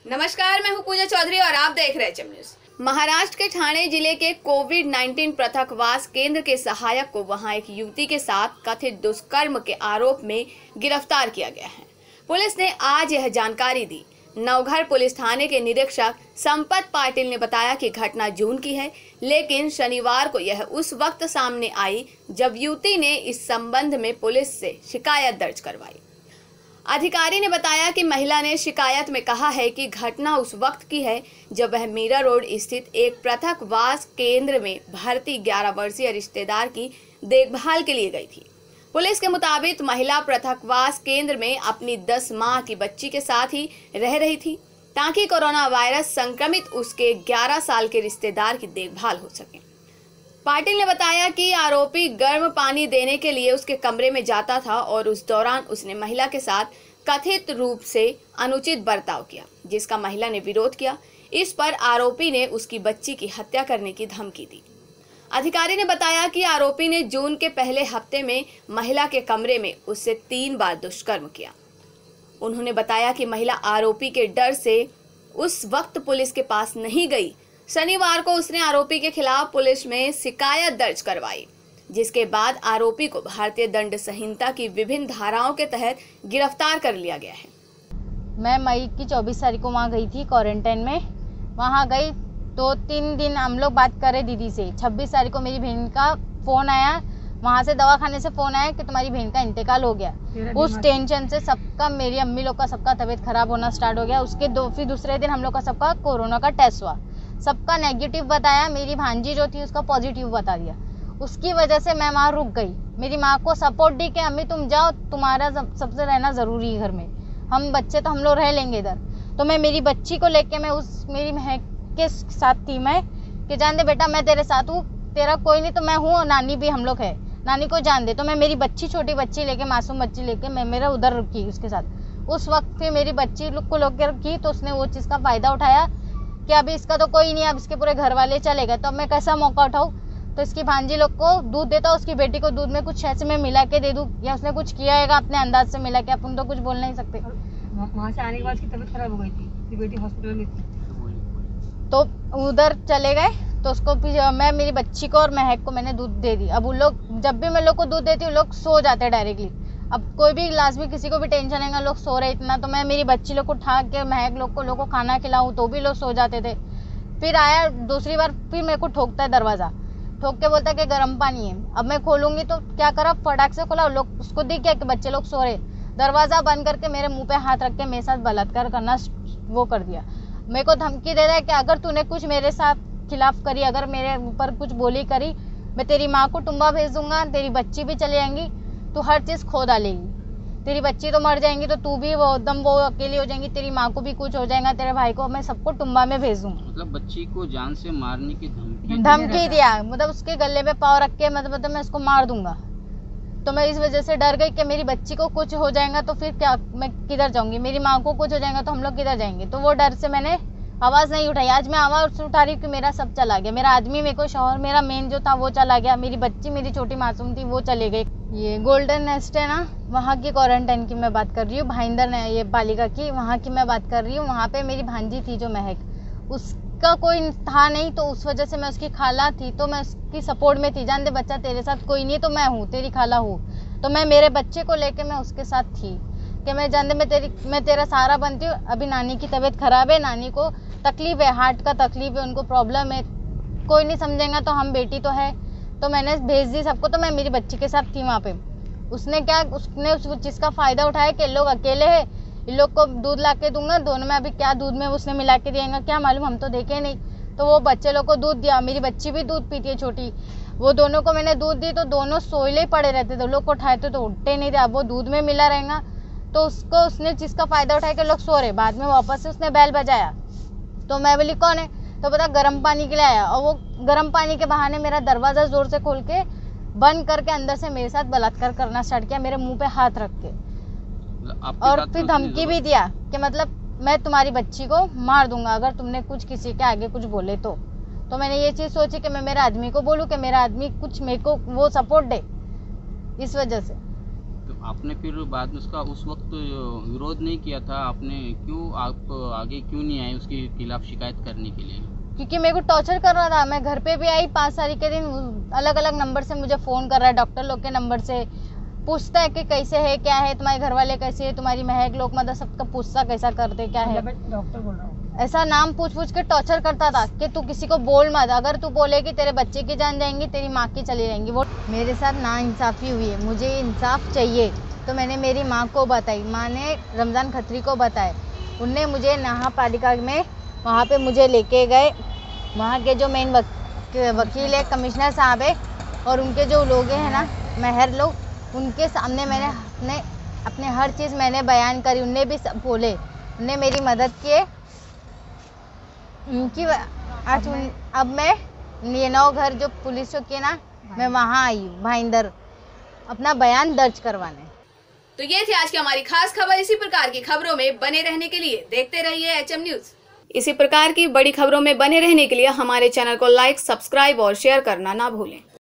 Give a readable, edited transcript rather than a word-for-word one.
नमस्कार, मैं हूं पूजा चौधरी और आप देख रहे हैं एचएम न्यूज। महाराष्ट्र के ठाणे जिले के कोविड-19 पृथकवास केंद्र के सहायक को वहां एक युवती के साथ कथित दुष्कर्म के आरोप में गिरफ्तार किया गया है। पुलिस ने आज यह जानकारी दी। नवघर पुलिस थाने के निरीक्षक संपत पाटिल ने बताया कि घटना जून की है, लेकिन शनिवार को यह उस वक्त सामने आई जब युवती ने इस संबंध में पुलिस से शिकायत दर्ज करवाई। अधिकारी ने बताया कि महिला ने शिकायत में कहा है कि घटना उस वक्त की है जब वह मीरा रोड स्थित एक पृथकवास केंद्र में भर्ती 11 वर्षीय रिश्तेदार की देखभाल के लिए गई थी। पुलिस के मुताबिक महिला पृथकवास केंद्र में अपनी 10 माह की बच्ची के साथ ही रह रही थी ताकि कोरोना वायरस संक्रमित उसके 11 साल के रिश्तेदार की देखभाल हो सके। पाटिल ने बताया कि आरोपी गर्म पानी देने के लिए उसके कमरे में जाता था और उस दौरान उसने महिला के साथ कथित रूप से अनुचित बर्ताव किया, जिसका महिला ने विरोध किया। इस पर आरोपी ने उसकी बच्ची की हत्या करने की धमकी दी। अधिकारी ने बताया कि आरोपी ने जून के पहले हफ्ते में महिला के कमरे में उससे 3 बार दुष्कर्म किया। उन्होंने बताया कि महिला आरोपी के डर से उस वक्त पुलिस के पास नहीं गई। शनिवार को उसने आरोपी के खिलाफ पुलिस में शिकायत दर्ज करवाई, जिसके बाद आरोपी को भारतीय दंड संहिता की विभिन्न धाराओं के तहत गिरफ्तार कर लिया गया है। मैं मई की 24 तारीख को वहाँ गई थी क्वारंटाइन में। वहाँ गई तो 3 दिन हम लोग बात करे दीदी से। 26 तारीख को मेरी बहन का फोन आया, वहाँ से दवाखाने से फोन आया कि तुम्हारी बहन का इंतकाल हो गया। उस टेंशन से सबका, मेरी अम्मी लोग का सबका तबीयत खराब होना स्टार्ट हो गया। उसके फिर दूसरे दिन हम लोग का सबका कोरोना का टेस्ट हुआ, सबका नेगेटिव बताया। मेरी भांजी जो थी उसका पॉजिटिव बता दिया। उसकी वजह से मैं वहाँ रुक गई। मेरी माँ को सपोर्ट दी कि अम्मी तुम जाओ, तुम्हारा सबसे रहना जरूरी है घर में, हम बच्चे तो हम लोग रह लेंगे इधर। तो मैं मेरी बच्ची को लेके मैं उस मेरी महक के साथ थी मैं कि जान दे बेटा मैं तेरे साथ हूँ, तेरा कोई नहीं तो मैं हूँ, नानी भी हम लोग है, नानी को जान दे। तो मैं मेरी बच्ची, छोटी बच्ची लेके, मासूम बच्ची लेके मैं मेरा उधर रुकी उसके साथ। उस वक्त फिर मेरी बच्ची को लेकर रखी तो उसने वो चीज़ का फायदा उठाया कि अभी इसका तो कोई नहीं, अब इसके पूरे घर वाले चले गए, तो अब मैं कैसा मौका उठाऊं। तो इसकी भांजी लोग को दूध देता, उसकी बेटी को दूध में कुछ ऐसे में मिला के दे दूं, या उसने कुछ किया है अपने अंदाज से मिला के, अपन तो कुछ बोल नहीं सकते। वहाँ से आने के बाद उसकी तबीयत खराब हो गई थी, बेटी हॉस्पिटल में थी, तो उधर चले गए। तो उसको मैं मेरी बच्ची को और महक को मैंने दूध दे दी। अब उन लोग, जब भी मैं लोग को दूध देती हूँ, लोग सो जाते हैं डायरेक्टली। अब कोई भी क्लास में किसी को भी टेंशन है, लोग सो रहे इतना, तो मैं मेरी बच्ची लोग को उठा के महक लोग को खाना खिलाऊं तो भी लोग सो जाते थे। फिर आया दूसरी बार, फिर मेरे को ठोकता है दरवाजा, ठोक के बोलता है कि गर्म पानी है। अब मैं खोलूंगी तो क्या करा, फटाक से खोला, लोग उसको दिख गया कि बच्चे लोग सो रहे। दरवाजा बंद करके मेरे मुंह पे हाथ रख के मेरे साथ बलात्कार करना वो कर दिया। मेरे को धमकी दे रहा है कि अगर तूने कुछ मेरे साथ खिलाफ करी, अगर मेरे ऊपर कुछ बोली करी, मैं तेरी माँ को टुम्बा भेज दूंगा, तेरी बच्ची भी चले जाएंगी, तू हर चीज खो डालेगी, तेरी बच्ची तो मर जाएंगी तो तू भी वो अकेली हो जाएंगी, तेरी माँ को भी कुछ हो जाएगा, तेरे भाई को मैं सबको टुम्बा में भेज दूंगा। मतलब बच्ची को जान से मारने की धमकी दिया, मतलब उसके गले पे पाँव रख के मतलब मैं उसको मार दूंगा। तो मैं इस वजह से डर गई कि मेरी बच्ची को कुछ हो जाएगा तो फिर क्या, मैं किधर जाऊंगी, मेरी माँ को कुछ हो जाएगा तो हम लोग किधर जाएंगे। तो वो डर से मैंने आवाज नहीं उठाई। आज मैं आवाज उठा रही हूँ कि मेरा सब चला गया, मेरा आदमी, मेरे को शौहर, मेरा मेन जो था वो चला गया, मेरी बच्ची, मेरी छोटी मासूम थी वो चले गई। ये गोल्डन नेस्ट है ना, वहाँ की क्वारंटाइन की मैं बात कर रही हूँ, भाईंदर ये बालिका की, वहाँ की मैं बात कर रही हूँ। वहाँ पे मेरी भांजी थी जो महक, उसका कोई था नहीं, तो उस वजह से मैं उसकी खाला थी, तो मैं उसकी सपोर्ट में थी। जान दे बच्चा तेरे साथ कोई नहीं तो मैं हूँ, तेरी खाला हूँ। तो मैं मेरे बच्चे को लेके मैं उसके साथ थी कि मैं जान दे मैं तेरा सहारा बनती हूँ। अभी नानी की तबीयत खराब है, नानी को तकलीफ है, हार्ट का तकलीफ है, उनको प्रॉब्लम है, कोई नहीं समझेगा तो हम बेटी तो है। तो मैंने भेज दी सबको, तो मैं मेरी बच्ची के साथ थी वहाँ पे। उसने उस चीज़ का फायदा उठाया कि लोग अकेले हैं, इन लोग को दूध ला के दूंगा, दोनों में अभी क्या दूध में उसने मिला के दिएगा क्या मालूम, हम तो देखे नहीं। तो वो बच्चे लोग को दूध दिया, मेरी बच्ची भी दूध पीती है छोटी, वो दोनों को मैंने दूध दी, तो दोनों सोए पड़े रहते थे, लोग को उठाए तो उठते नहीं थे। अब वो दूध में मिला रहेगा तो उसने चीज़ का फायदा उठाया कि लोग सो रहे। बाद में वापस से उसने बैल बजाया, तो मैं बोली कौन है, तो पता गर्म पानी के लिए आया, और वो गर्म पानी के बहाने मेरा दरवाजा जोर से खोल के बंद करके अंदर से मेरे साथ बलात्कार करना स्टार्ट किया, मेरे मुंह पे हाथ रख के, और फिर धमकी भी दिया कि मतलब मैं तुम्हारी बच्ची को मार दूंगा अगर तुमने कुछ किसी के आगे कुछ बोले तो। तो मैंने ये चीज सोची कि मैं मेरे आदमी को बोलूं कि मेरा आदमी कुछ मेरे को वो सपोर्ट दे, इस वजह से। तो आपने फिर बाद में उसका उस वक्त विरोध नहीं किया था? आपने क्यों, आप आगे क्यों नहीं आए उसके खिलाफ शिकायत करने के लिए? क्योंकि मेरे को टॉर्चर कर रहा था। मैं घर पे भी आई 5 तारीख के दिन, अलग अलग नंबर से मुझे फोन कर रहा है, डॉक्टर लोग के नंबर से पूछता है कि कैसे है, क्या है, तुम्हारे घर वाले कैसे है, तुम्हारी महक लोग, मतलब सबका पूछता कैसा करते क्या है, डॉक्टर बोल रहा हूँ। ऐसा नाम पूछ पूछ के टॉर्चर करता था कि तू किसी को बोल मत, अगर तू बोलेगी तेरे बच्चे की जान जाएंगी, तेरी माँ की चली जाएंगी। वो मेरे साथ नाइंसाफी हुई है, मुझे इंसाफ चाहिए। तो मैंने मेरी माँ को बताई, माँ ने रमज़ान खत्री को बताए, उनने मुझे महापालिका में वहाँ पे मुझे लेके गए। वहाँ के जो मेन वकील है, कमिश्नर साहब है, और उनके जो लोग हैं ना महर लोग, उनके सामने मैंने अपने हर चीज़ मैंने बयान करी। उनने भी सब बोले, उनने मेरी मदद किए। उनकी आज अब मैं ये 9 घर जो पुलिस चौकी है ना, मैं वहाँ आई भाईंदर अपना बयान दर्ज करवाने। तो ये थी आज की हमारी खास खबर। इसी प्रकार की खबरों में बने रहने के लिए देखते रहिए HM न्यूज। इसी प्रकार की बड़ी खबरों में बने रहने के लिए हमारे चैनल को लाइक, सब्सक्राइब और शेयर करना ना भूलें।